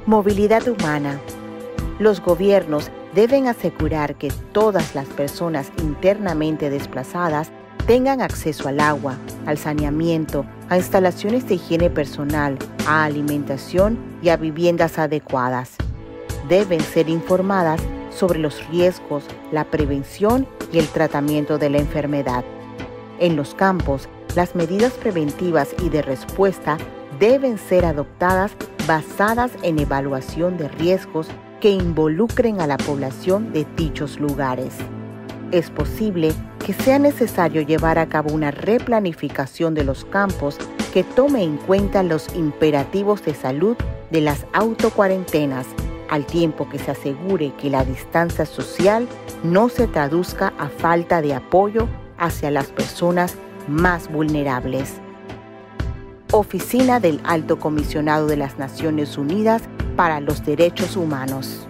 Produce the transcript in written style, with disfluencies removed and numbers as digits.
Movilidad humana. Los gobiernos deben asegurar que todas las personas internamente desplazadas tengan acceso al agua, al saneamiento, a instalaciones de higiene personal, a alimentación y a viviendas adecuadas. Deben ser informadas sobre los riesgos, la prevención y el tratamiento de la enfermedad. En los campos, las medidas preventivas y de respuesta deben ser adoptadas basadas en evaluación de riesgos que involucren a la población de dichos lugares. Es posible que sea necesario llevar a cabo una replanificación de los campos que tome en cuenta los imperativos de salud de las autocuarentenas, al tiempo que se asegure que la distancia social no se traduzca a falta de apoyo hacia las personas más vulnerables. Oficina del Alto Comisionado de las Naciones Unidas para los Derechos Humanos.